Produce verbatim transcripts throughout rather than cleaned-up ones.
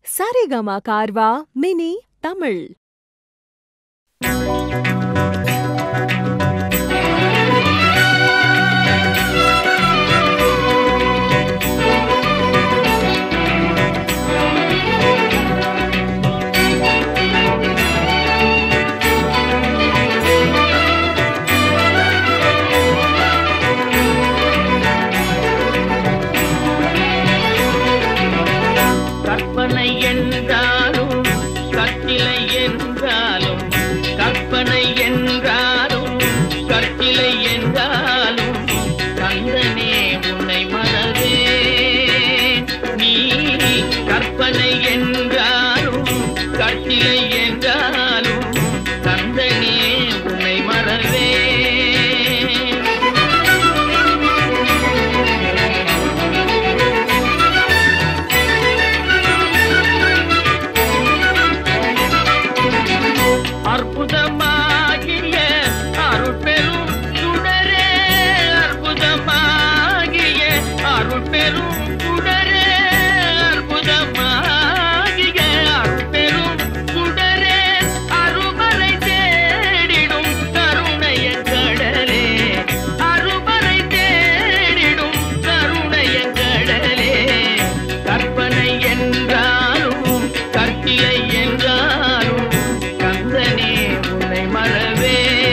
Saregama Carvaan mini Tamil. கற்பனை என்றாலும் கற்சிலை என்றாலும் கற்பனை என்றாலும் கற்சிலை என்றாலும் கந்தனே உன்னை மறவே நீ கற்பனை என்றாலும் கற்சிலை என்றாலும் கந்தனே உன்னை மறவே அற்புதமாகிய அருட்பெரும் சுடரே அற்புதமாகிய அருட்பெரும் சுடரே அற்புதமாகிய அருட்பெரும் சுடரே அருமறை தேடிடும் கருணைய கடலே அருமறை தேடிடும் கருணைய கடலே கற்பனை என்றாலும் கற்சிலை என்றாலும் கந்தனே உன்னை மறவே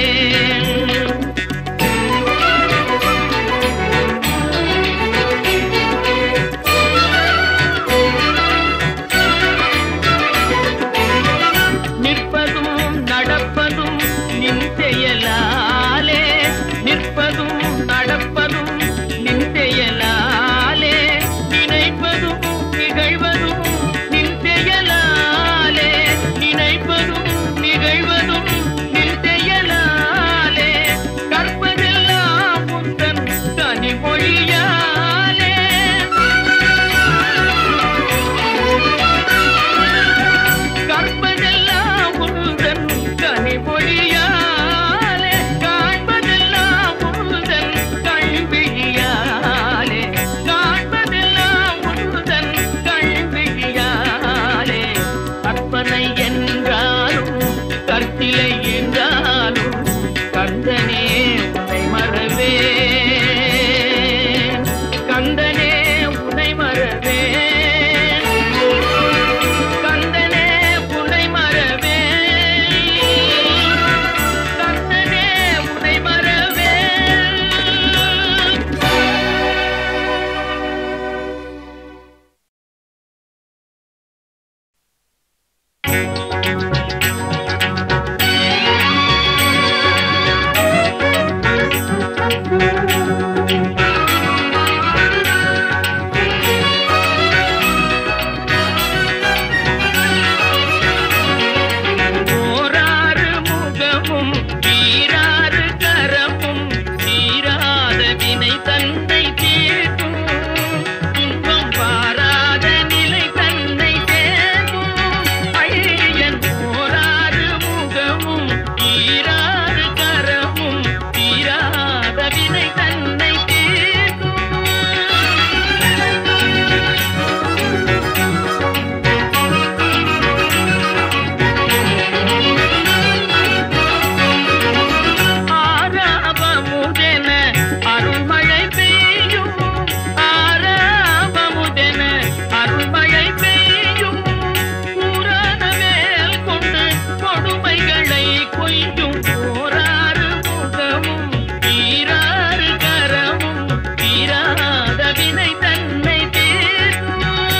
நிற்பதும் நடப்பதும் நின் செயலாலே நிற்பதும் நடப்பதும் நின் செயலாலே நினைப்பதும் நிகழ்வதும் நின் செயலாலே நினைப்பதும் நிகழ்வதும் நின் செயலாலே கற்பதெல்லாம் உந்தன் கனிமொழியாலே கற்பதெல்லாம் உந்தன் கனிமொழியாலே காண்பதெல்லாம் உந்தன் கல்விழியாலே காண்பதெல்லாம் உந்தன் கல்விழியாலே கற்பனை என்றாலும் கற்சிலை என்றாலும் கந்தனே உன்னை மறவே கந்தனே உன்னை மறவே கந்தனே உன்னை மறவே கந்தனே உன்னை மறவே ஓராறு முகமும் ஈராறு கரமும் தீராத வினை தன்னை தீர்க்கும் துன்பம் பாராத நிலை தன்னை தேர்க்கும் ஐயன் ஓராறு முகமும் ஈராறு கரமும் தீராத வினை தன்னை தீர்க்கும் ஆராபமுதென அருள்மழை பெய்யும் ஆராபமுதென அருள்மழை பெய்யும் புராண வேல் கொண்டு கொடுமைகளை கொய்யும் ஓராறு முகமும் ஈராறு கரமும் தீராத வினை தன்னை தீர்க்கும்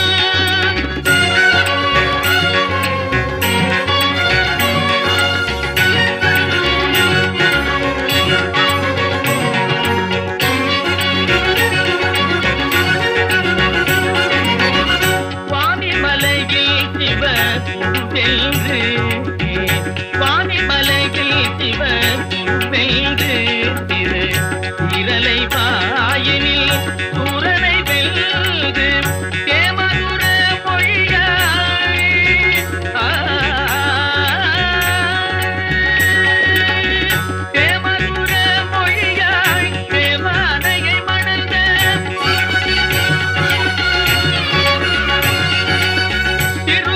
வாணிமலையில் சிவ வென்று வாணிமலையில் சிவ வென்று திரு இரலை வாயினில் சூரனை வெல்து தேமதுர மொழியாய் ஆ, தேமதுர மொழியாய் தேவானையை மணந்த திரு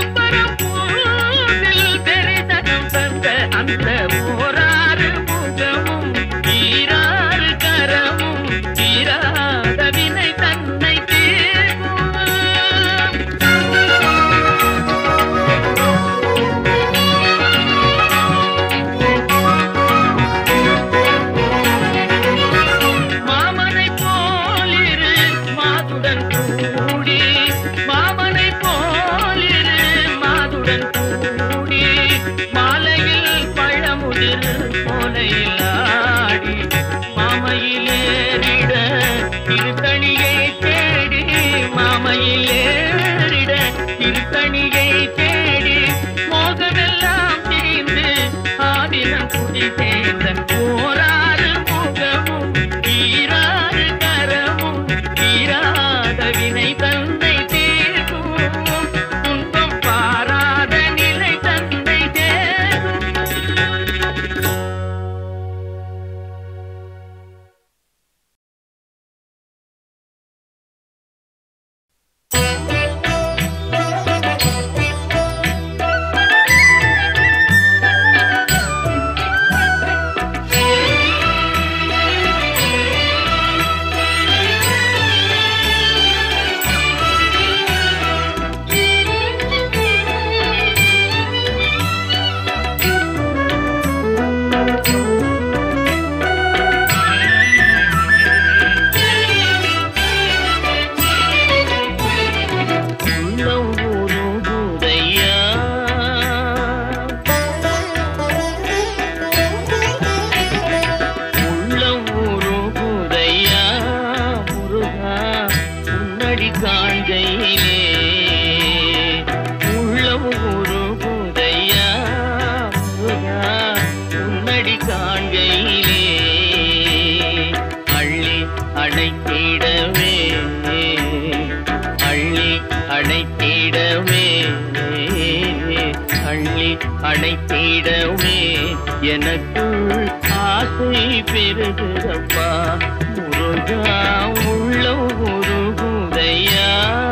அணைத்திடவே எனக்குள் ஆசை பெருகுதப்பா முருகா உள்ள உருகுதையா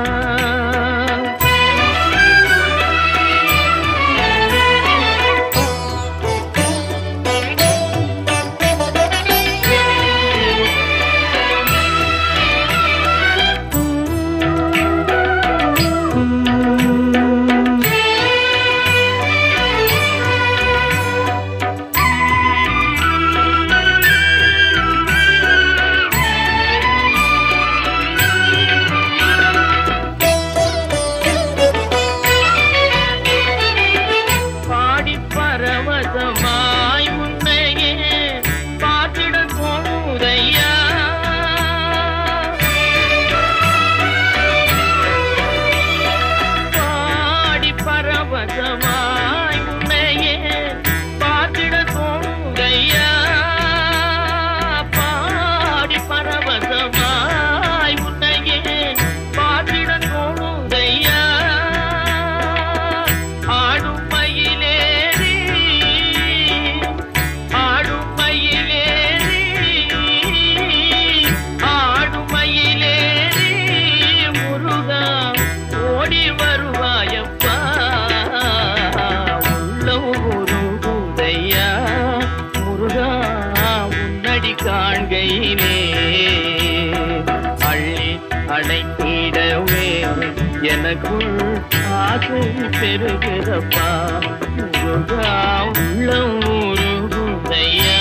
எனக்குள் ஆசை பெருகிறப்பா முருகா உள்ள உருகுதையா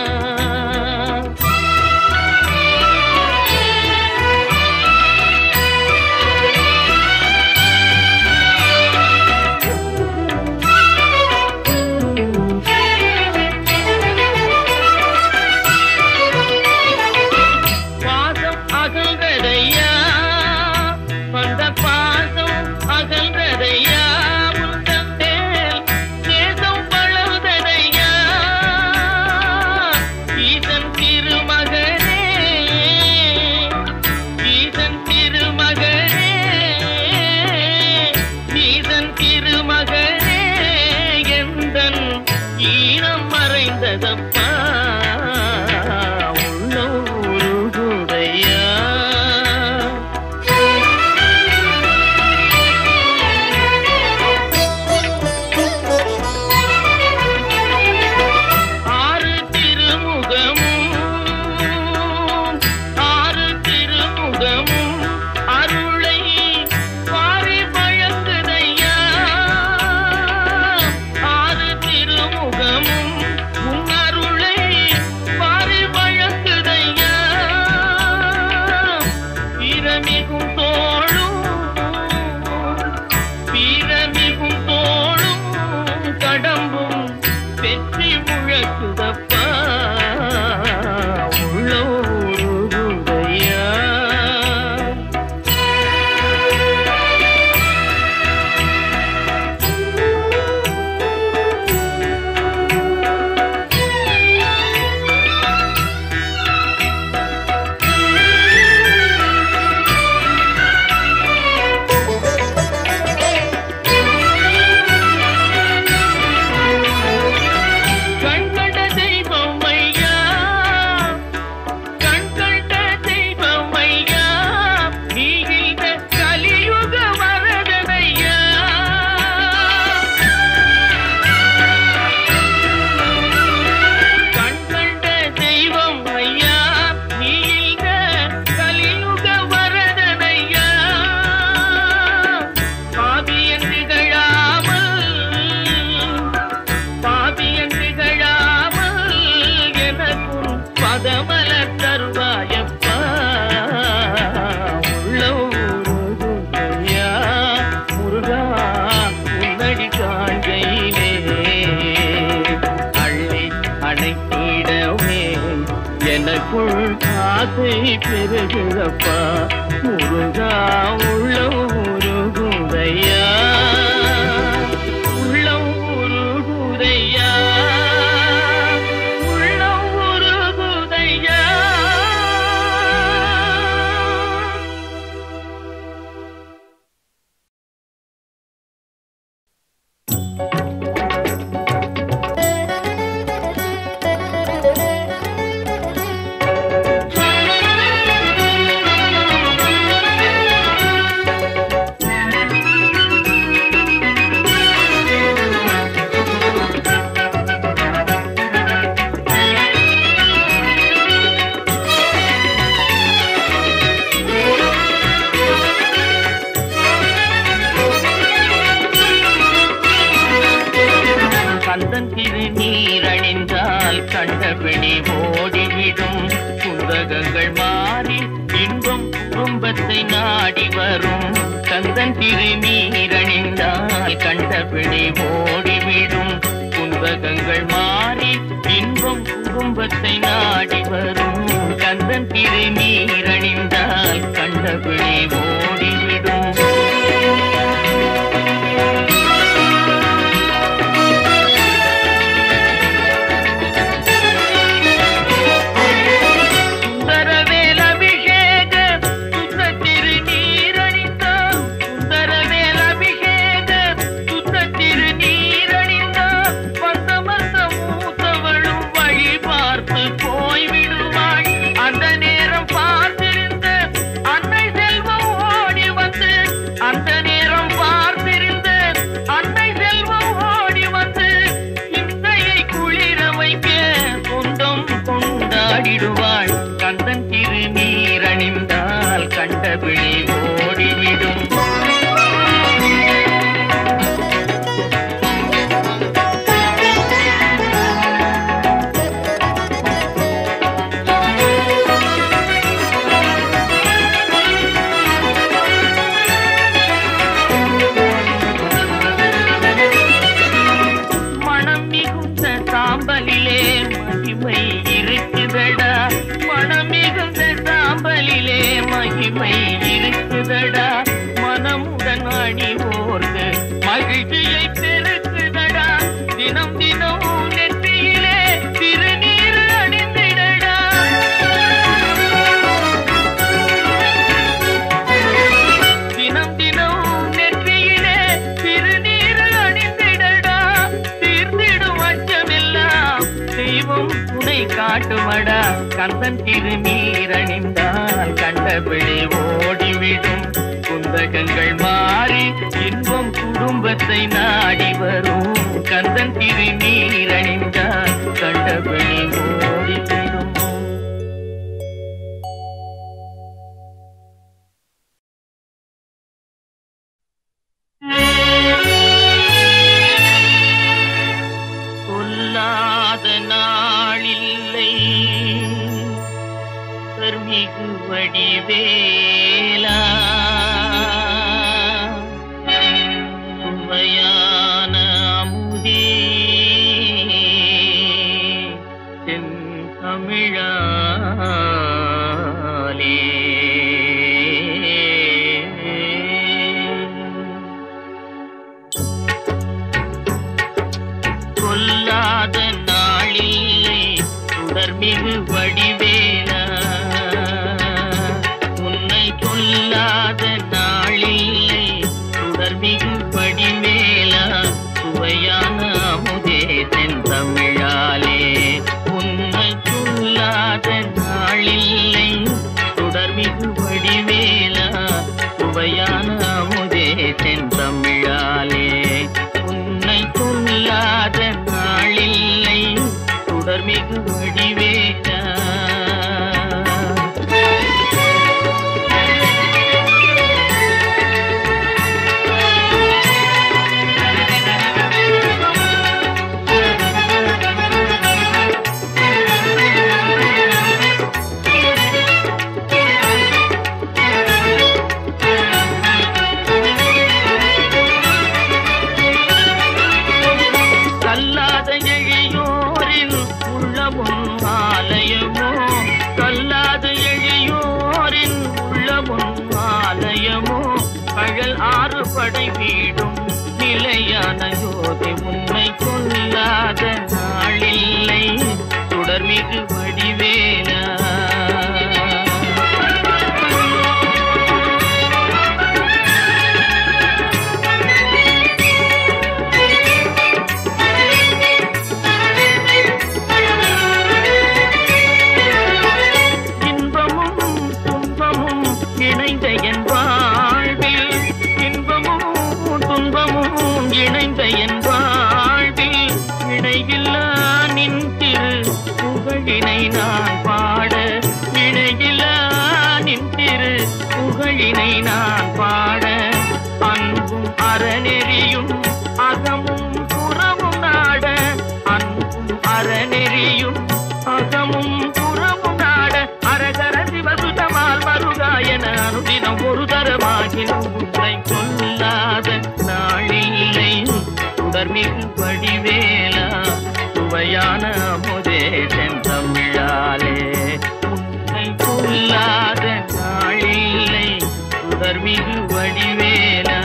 ஆசை பெருகிறப்பா முருகா உள்ள உருகுதையா உள்ள உருகுதையா உள்ள உருகுதையா கந்தன் திருநீரணிந்தால் கண்டபிடி ஓடிவிடும். குந்தகங்கள் மாறி இன்பம் குடும்பத்தை நாடி வரும். கந்தன் திருநீரணிந்தால் கண்டபிடி ஓடிவிடும். குந்தகங்கள் மாறி இன்பம் குடும்பத்தை நாடி வரும். கந்தன் திருநீரணிந்தால் கண்டபிடி ஓடிவிடும். கந்தன் திருநீரணிந்தால் கண்டபிடி ஓடிவிடும். மனம் மிகுந்த சாம்பலிலே மகிமை இருக்குதடா. மனம் மிகுந்த சாம்பலிலே மகிமை இருக்குதடா. மனமுடன் அணிவோர்க்கு மகிழ்ச்சியை பெருக்குதடா. தினம் தினம் நெற்றியிலே திருநீர் அணிந்திடடா. தினம் தினம் நெற்றியிலே திருநீர் அணிந்திடடா. தீர்ந்திடும் அச்சமெல்லாம் தெய்வம் துணை காட்டுமடா. கந்தன் திருநீரணிந்தால் கண்டபிடி ஓடிவிடும். குந்தகங்கள் மாறி இன்பம் குடும்பத்தை நாடி வரும். கந்தன் திருநீரணிந்தால் கண்டபிடி ஓடிவிடும். சொல்லாத நாளில்லை மிகு வடிவேலா. சுவையான அமுதே தென் தமிழாலே. சொல்லாத நாளில்லை சுடர்மிகு வடிவேலா. சொல்லாத நாளில்லை சுடர்மிகு வடிவேலா. சுவையான அமுதே தென் தமிழாலே. உன்னை சொல்லாத நாளில்லை சுடர்மிகு வடிவேலா. சுவையான அமுதே தென் தமிழாலே. உன்னை சொல்லாத நாளில்லை சுடர்மிகு வடிவேலா. பகல் ஆறு படை வீடும் நிலையான ஜோதி. உன்னை கொல்லாத நாளில்லை சுடர்மிகு வடிவேலா. புகழினை நான் பாட அன்பும் அறநெறியும் அகமும் புறமும் நாட ஆயினும் உன்னை கொல்லாத நாளில்லை. சுடர்மிகு வடிவேலா சுவையான அமுதே செந்தமிழாலே உன்னை கொல்லாத நாளில்லை. சுடர்மிகு வடிவேலா.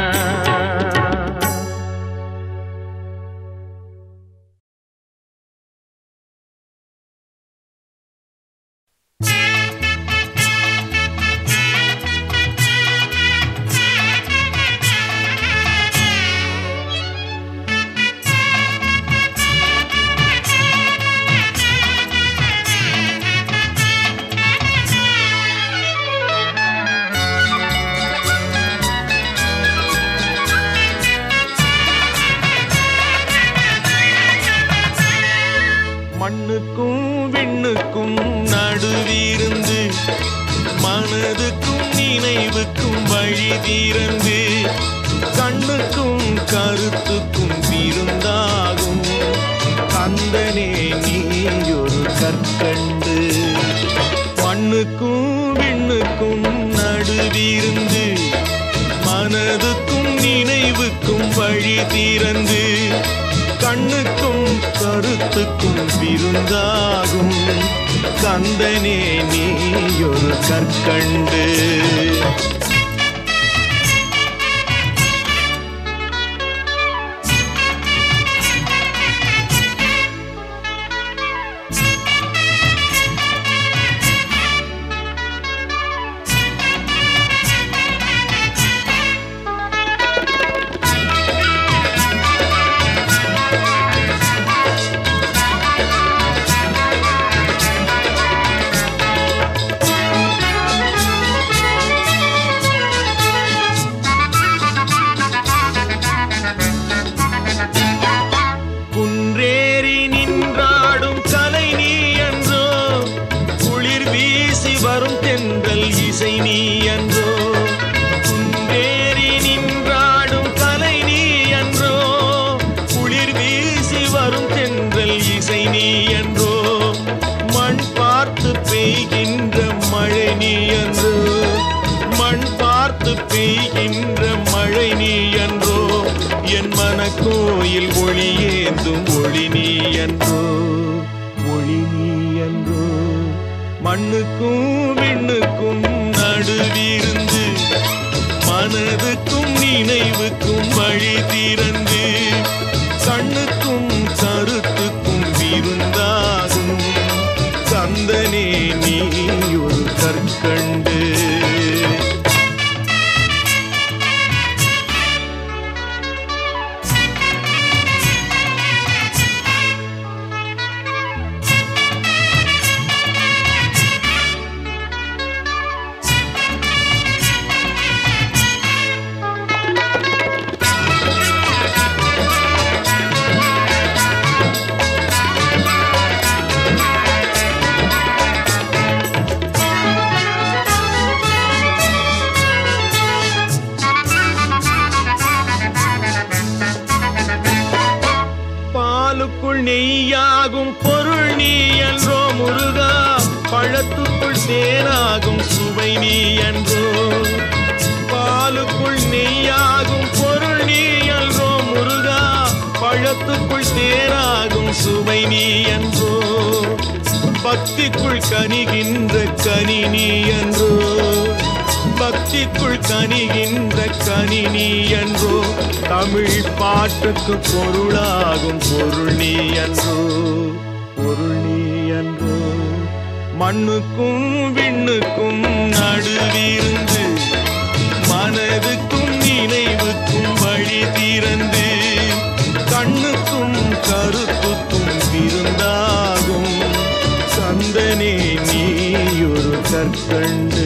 மண்ணுக்கும் விண்ணுக்கும் நடுவிருந்து மனதுக்கும் நினைவுக்கும் வழி திறந்து கண்ணுக்கும் கருத்துக்கும் விருந்தாகும் கந்தனே நீயொரு கற்கண்டு. மண்ணுக்கும் விண்ணுக்கும் நடுவிருந்து மனதுக்கும் நினைவுக்கும் வழி திறந்து கண்ணுக்கும் கருத்துக்கும் விருந்தாகும் கந்தனே நீயொரு கற்கண்டு. கோயில் ஒளியேந்தும் ஒளி நீ என்றோ ஒளி நீ என்றோ. மண்ணுக்கும் விண்ணுக்கும் நடுவிருந்து மனதுக்கும் நினைவுக்கும் வழி திறந்து கண்ணுக்கும் கருத்துக்கும் விருந்தாகும் கந்தனே நீ ஒரு கற்கண்டு. நெய்யாகும் பொருள் நீ என்றோ முருகா, பழத்துக்குள் தேனாகும் சுவை நீ என்றோ. பாலுக்குள் நெய்யாகும் பொருள் நீ என்றோ முருகா, பழத்துக்குள் தேனாகும் சுவை நீ என்றோ. பக்திக்குள் கனிகின்ற கனி நீ என்றோ, பக்திக்குள் கனிகின்ற கனி நீ என்றோ. தமிழ் பாட்டுக்கு பொருளாகும் பொருள் நீ என்றோ, பொருள் நீ என்றோ. மண்ணுக்கும் விண்ணுக்கும் நடுவிருந்து மனதுக்கும் நினைவுக்கும் வழி திறந்து கண்ணுக்கும் கருத்துக்கும் விருந்தாகும் கந்தனே நீ ஒரு கற்கண்டு.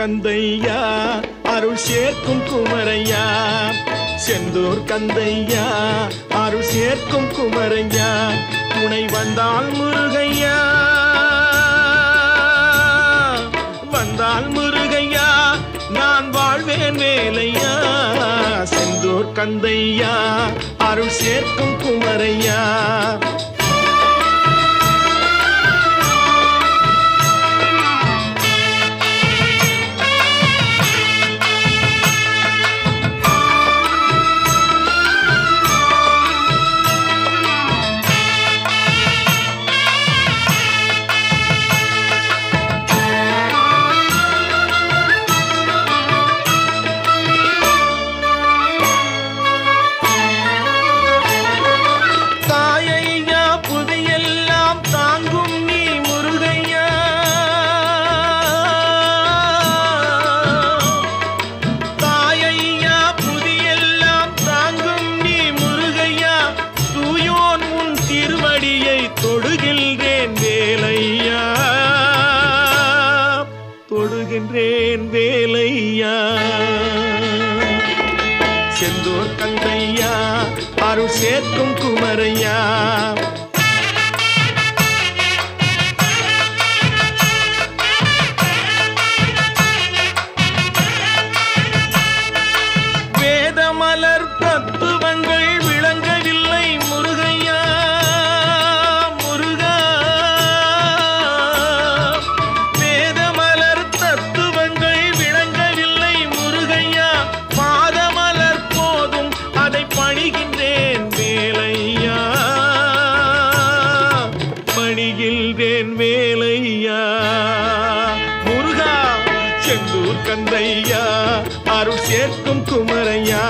கந்தையா அருள் சேர்க்கும் குமரையா, செந்தூர் கந்தையா அருள் சேர்க்கும் குமரையா, துணை வந்தால் முருகையா வந்தால் முருகையா நான் வாழ்வேன் வேலையா, செந்தூர் கந்தையா அருள் சேர்க்கும் குமரையா. வேலையா செந்தூர் கந்தையா அருள் சேர்க்கும் குமரையா. வேதமலர் தத்துவங்கள் விளங்கவில்லை முருகையா முருகா, வேதமலர் தத்துவங்கள் விளங்கவில்லை முருகையா, பாதமலர் போதும் அதை பணிகின்றேன் வேலையா பணிகின்றேன் வேலையா முருகா, செந்தூர் கந்தையா அருள் சேர்க்கும் குமரையா.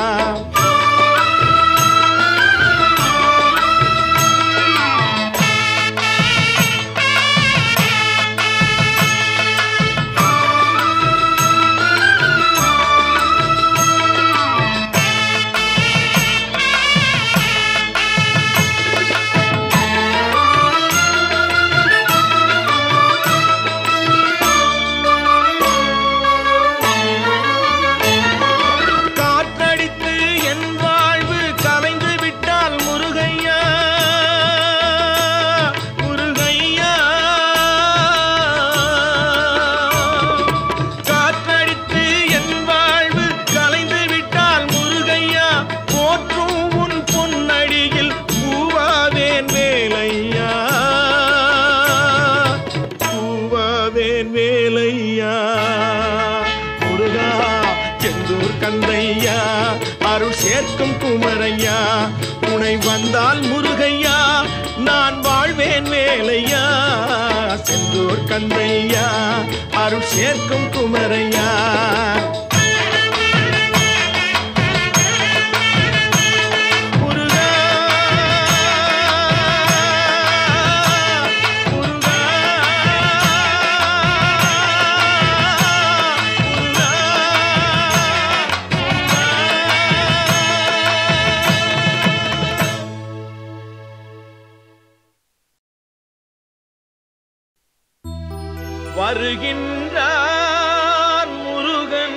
வேலையா முருகா, செந்தூர் கந்தையா அருள் சேர்க்கும் குமரையா, துணை வந்தால் முருகையா நான் வாழ்வேன் வேலையா, செந்தூர் கந்தையா அருள் சேர்க்கும் குமரையா. வருகின்றார் முருகன்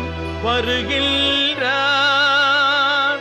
வருகின்றார்,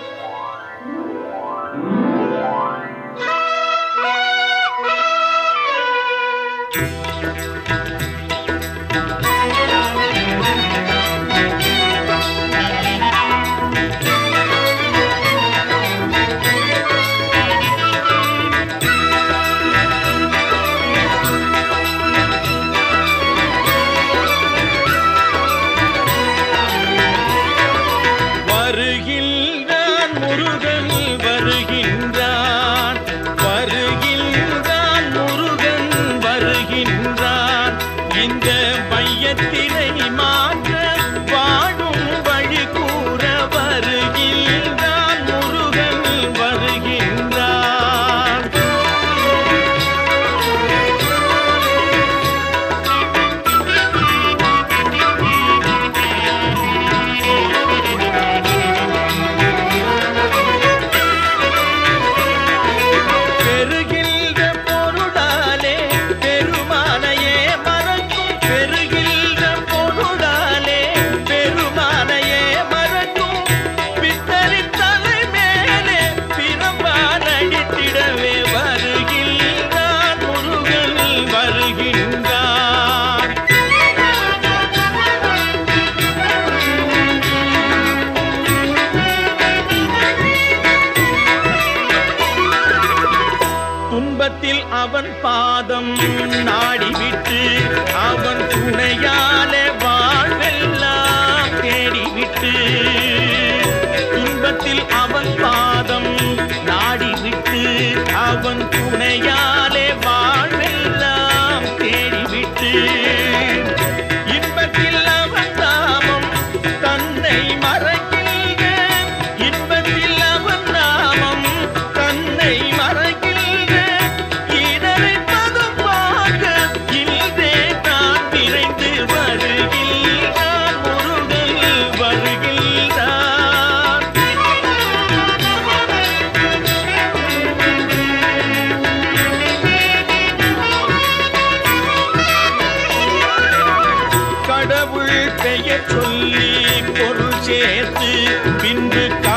அவன் பாதம் நாடிவிட்டு அவன் துணையாலே வாழ்வெல்லாம் தேடிவிட்டு துன்பத்தில் அவன் பாதம் நாடிவிட்டு அவன் துணையாலே வாழ்வெல்லாம் தேடிவிட்டு இன்பத்தில் அவன் நாமம் தன்னை மறக்கின்ற இன்பத்தில் அவன் நாமம் தன்னை மறக்கின்ற இதனை பதுமாக இன்றே தான் நிறைந்து வருகின்றான் முருகன் வருகின்றான். கடவுள் பெயர் சொல்லி பொருள் சேர்த்து பின்பு